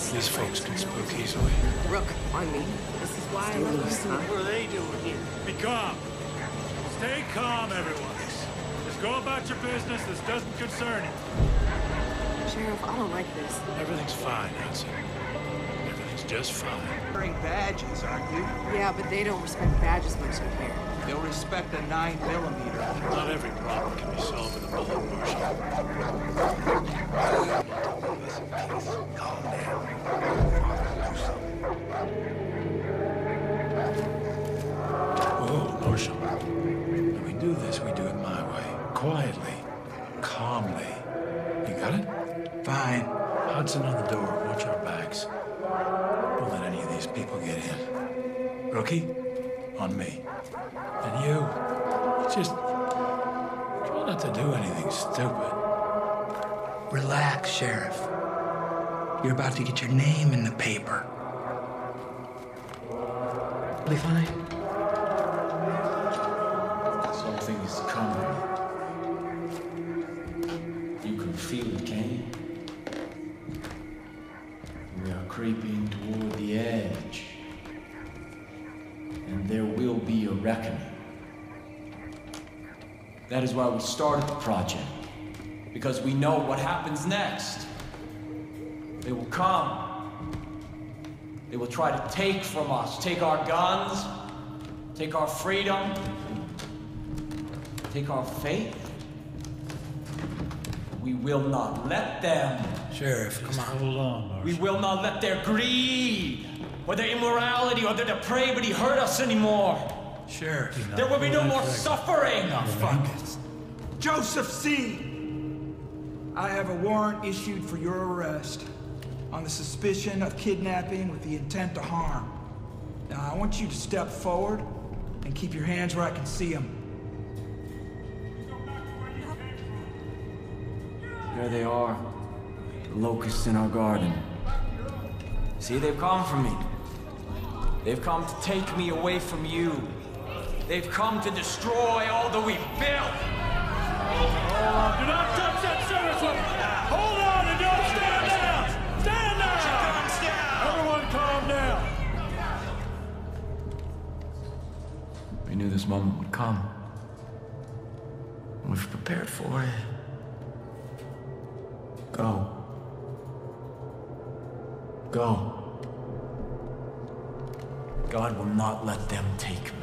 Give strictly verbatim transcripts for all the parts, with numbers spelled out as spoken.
These folks can spook easily. Rook, on me. This is why I love this, huh? What are they doing here? Be calm. Stay calm, everyone. Just go about your business. This doesn't concern you. Sheriff, I don't like this. Everything's fine, Hudson. Everything's just fine. Wearing badges, aren't you? Yeah, but they don't respect badges much up here. They'll respect a nine millimeter. Not every problem can be solved with a bullet, Marshal. Listen, please, calm down. Whoa, Marshal. When we do this, we do it my way. Quietly. Calmly. You got it? Fine. Hudson on the door. Watch our backs. Don't let any of these people get in. Rookie, on me. And you, just try not to do anything stupid. Relax, Sheriff. You're about to get your name in the paper. We'll be fine. Something is coming. You can feel it, can you? We are creeping toward the edge. And there will be a reckoning. That is why we started the project. Because we know what happens next. They will come. They will try to take from us. Take our guns. Take our freedom. Take our faith. We will not let them. Sheriff, come on. Hold on, Marshal. We will not let their greed, or their immorality, or their depravity hurt us anymore. Sheriff. There will be no more suffering. Oh, fuck it. Joseph C. I have a warrant issued for your arrest on the suspicion of kidnapping with the intent to harm. Now, I want you to step forward and keep your hands where I can see them. There they are, the locusts in our garden. See, they've come for me. They've come to take me away from you. They've come to destroy all that we've built. Hold on. Do not touch that service weapon. Hold on and don't stand down. Stand down. Everyone calm down. We knew this moment would come. We've prepared for it. Go. Go. God will not let them take me.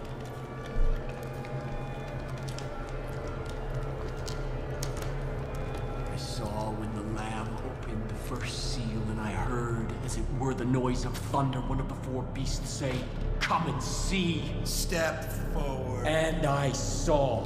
I saw when the Lamb opened the first seal, and I heard, as it were the noise of thunder, one of the four beasts say, "Come and see." Step forward. And I saw.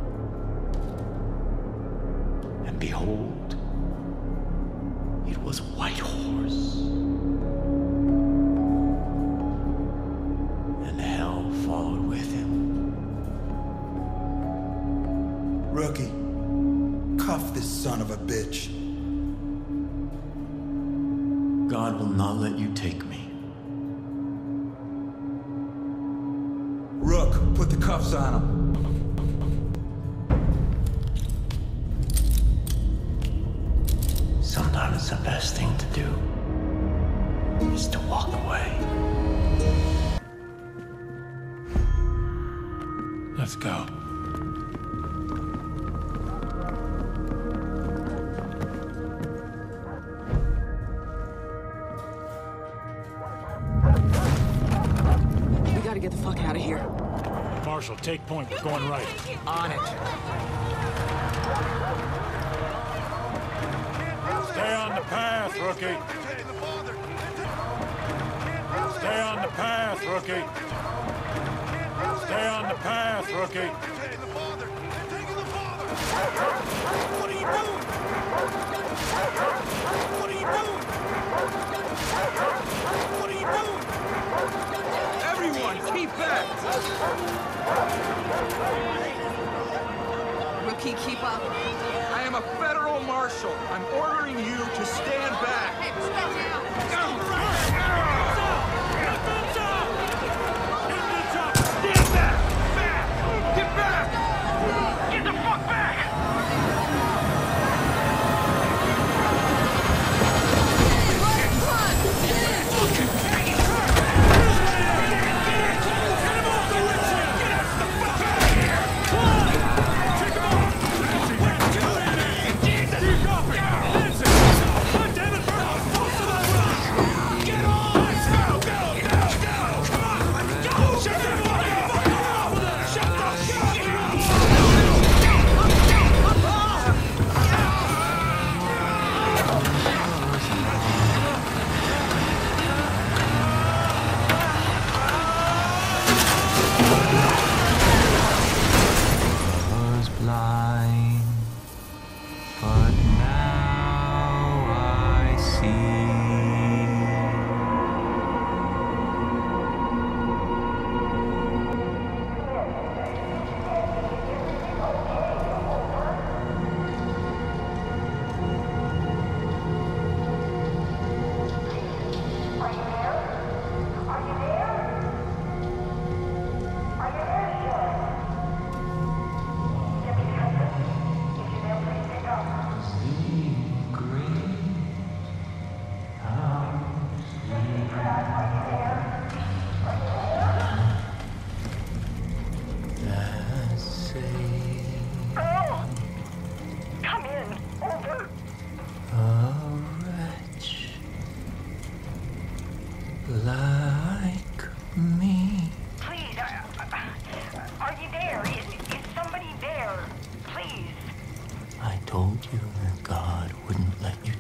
And behold, it was a white horse. And hell followed with him. Rookie, cuff this son of a bitch. God will not let you take me. Rook, put the cuffs on him. Sometimes the best thing to do is to walk away. Let's go. We gotta get the fuck out of here. Marshal, take point. We're going right. On it. Stay on the path, rookie. Stay on the path, rookie. Stay on the path, rookie. What are you doing? What are you doing? What are you doing? Everyone, keep back! Rookie, keep up. I am a federal marshal. I'm ordering you to stand back. Hey, stand down. Get back! Back! Get back! Get the fuck back! Run!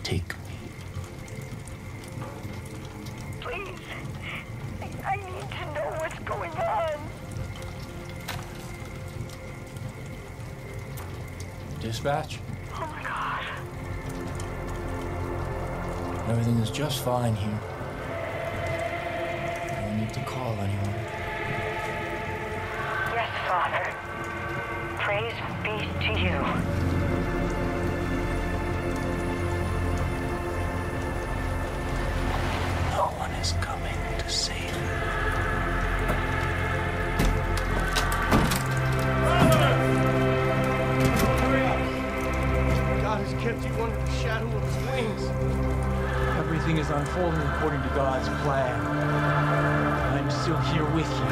take me. Please. I need to know what's going on. Dispatch? Oh my God. Everything is just fine here. I don't need to call anyone. Yes, Father. Praise be to you. No one is coming to save you. Hurry up! God has kept you under the shadow of his wings. Everything is unfolding according to God's plan. I'm still here with you.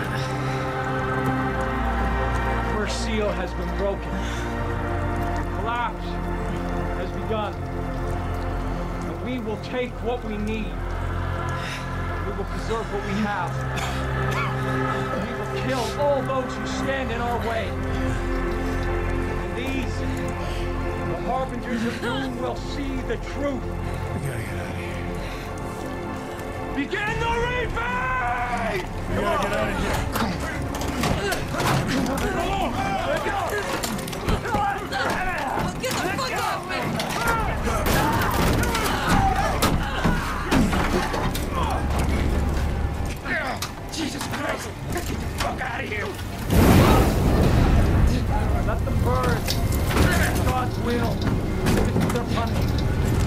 The first seal has been broken. The collapse has begun. And we will take what we need. We will preserve what we have. We will kill all those who stand in our way. And these, the harbingers of doom, will see the truth. We gotta get out of here. Begin the reaping! We gotta get out of here. Get the fuck off me! Jesus Christ! Get the fuck out of here! Let them burn. It's God's will. This is their punishment.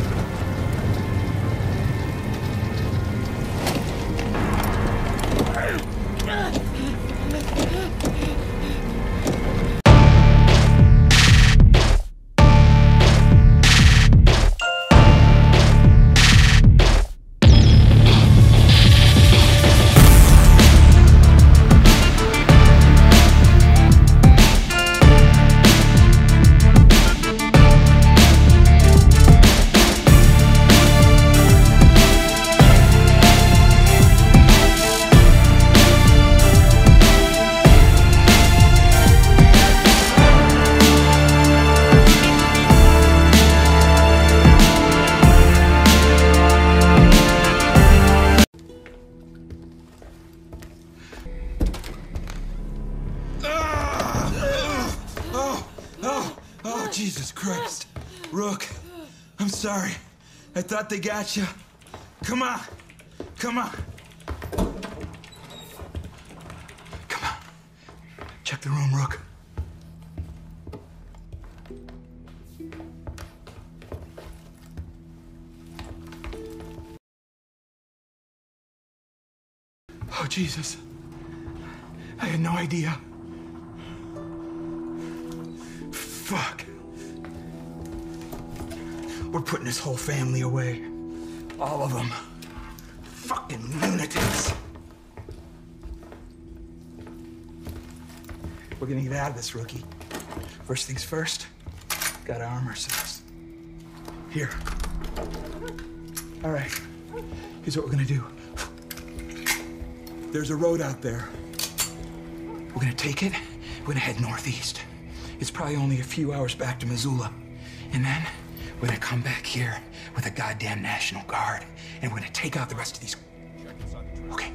Jesus Christ. Rook, I'm sorry. I thought they got you. Come on. Come on. Come on. Check the room, Rook. Oh, Jesus. I had no idea. Fuck. We're putting this whole family away. All of them. Fucking lunatics. We're gonna get out of this, Rookie. First things first, gotta arm ourselves. Here. All right, here's what we're gonna do. There's a road out there. We're gonna take it, we're gonna head northeast. It's probably only a few hours back to Missoula. And then we're gonna come back here with a goddamn National Guard, and we're gonna take out the rest of these. Okay.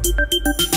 Thank you.